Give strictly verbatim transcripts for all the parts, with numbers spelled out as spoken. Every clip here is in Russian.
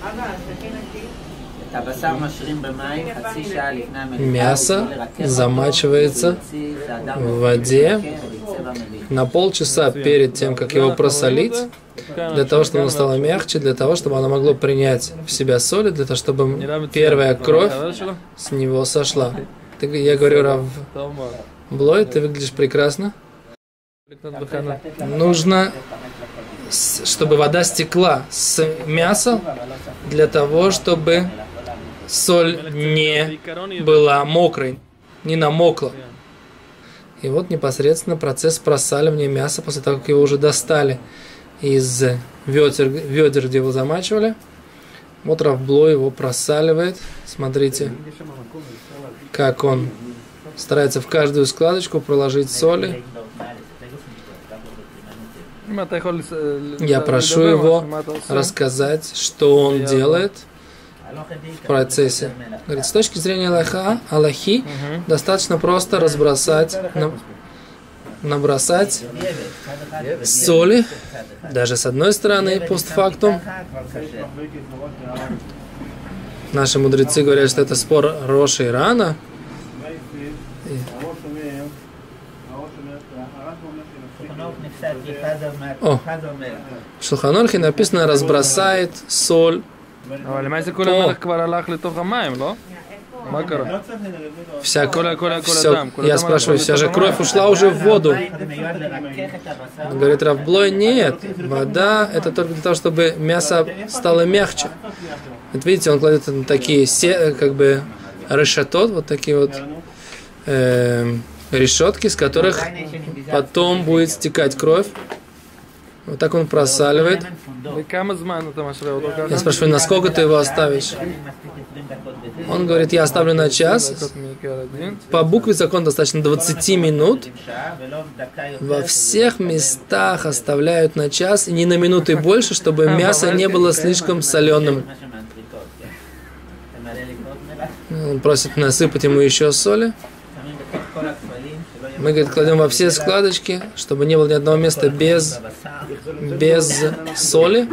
Мясо замачивается в воде на полчаса перед тем, как его просолить, для того, чтобы оно стало мягче, для того, чтобы оно могло принять в себя соли, для того, чтобы первая кровь с него сошла. Ты, я говорю, Рав Блой, ты выглядишь прекрасно. Нужно, чтобы вода стекла с мяса, для того, чтобы соль не была мокрой, не намокла. И вот непосредственно процесс просаливания мяса, после того, как его уже достали из ведер, ведер, где его замачивали. Вот Рав Блой его просаливает. Смотрите, как он старается в каждую складочку проложить соли. Я прошу его рассказать, что он делает в процессе. Говорит, с точки зрения Аллаха, Аллахи, угу. достаточно просто разбросать, набросать соли, даже с одной стороны, постфактум. Наши мудрецы говорят, что это спор Роша и Рана. О, в Шулхан Арухе написано, разбросает соль. Вся, все, я спрашиваю, вся же кровь ушла уже в воду. Говорит Рав Блой, нет, вода это только для того, чтобы мясо стало мягче. Вот видите, он кладет такие, как бы, решетот, вот такие вот э, решетки, с которых потом будет стекать кровь. Вот так он просаливает. Я спрашиваю, насколько ты его оставишь? Он говорит, я оставлю на час. По букве закона достаточно двадцати минут. Во всех местах оставляют на час, и не на минуты больше, чтобы мясо не было слишком соленым. Он просит насыпать ему еще соли. Мы, говорит, кладем во все складочки, чтобы не было ни одного места без, без соли.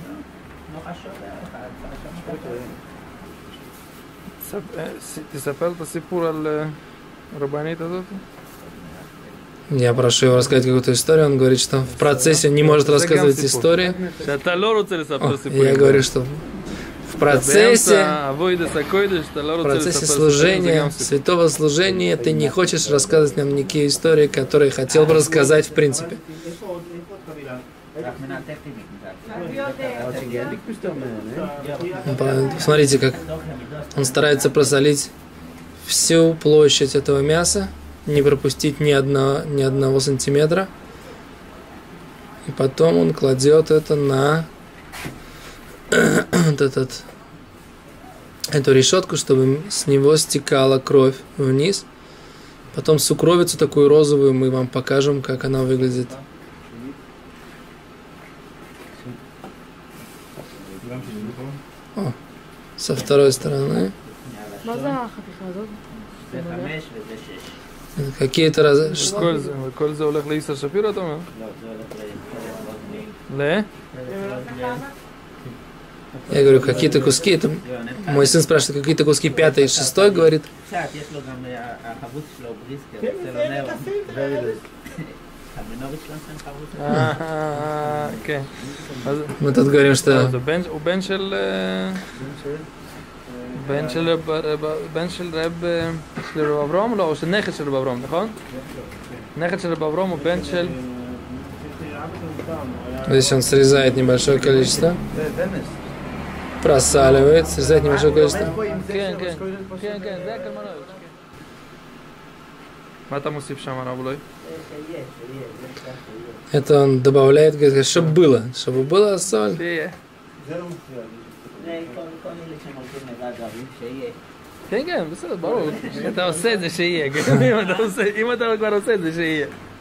Я прошу его рассказать какую-то историю. Он говорит, что в процессе не может рассказывать истории. О, я говорю, что в процессе, в процессе служения, святого служения, ты не хочешь рассказывать нам никакие истории, которые хотел бы рассказать в принципе. Смотрите, как он старается просолить всю площадь этого мяса, не пропустить ни одного, ни одного сантиметра. И потом он кладет это на вот этот, эту решетку, чтобы с него стекала кровь вниз. Потом сукровицу такую розовую мы вам покажем, как она выглядит. О, со второй стороны. Какие-то раз... Я говорю, какие-то куски, это... мой сын спрашивает, какие-то куски пятый и шестой, говорит. Мы тут говорим, что... בן של בן של רב של רב אברהם, לא, או של נכד של רב אברהם, נכון? נכד של רב אברהם הוא בן של... Здесь он срезает небольшое количество, просаливает, срезает небольшое количество. Это он добавляет, говорит, чтобы было, чтобы было соль. כן, כן, בסדר, ברור. אתה עושה את זה שיהיה, אם אתה כבר עושה את זה שיהיה.